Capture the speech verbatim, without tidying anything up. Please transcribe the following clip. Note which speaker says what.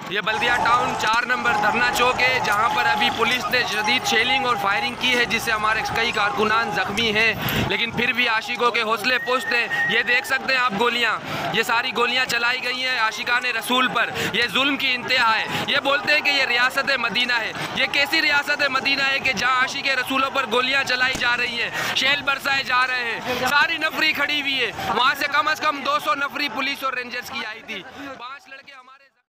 Speaker 1: ये बल्दिया टाउन चार नंबर धरना चौक है, जहां पर अभी पुलिस ने शदीद शेलिंग और फायरिंग की है, जिससे हमारे कई कारकुनान जख्मी हैं, लेकिन फिर भी आशिकों के हौसले पुश्त हैं। ये देख सकते हैं आप गोलियां, ये सारी गोलियां चलाई गई हैं आशिकाने रसूल पर। ये जुल्म की इंतहा है। ये बोलते हैं कि ये रियासत मदीना है। ये कैसी रियासत मदीना है कि जहाँ आशिक रसूलों पर गोलियाँ चलाई जा रही हैं, शेल बरसाए जा रहे हैं, सारी नफरी खड़ी हुई है। वहाँ से कम अज़ कम दो सौ नफरी पुलिस और रेंजर्स की आई थी।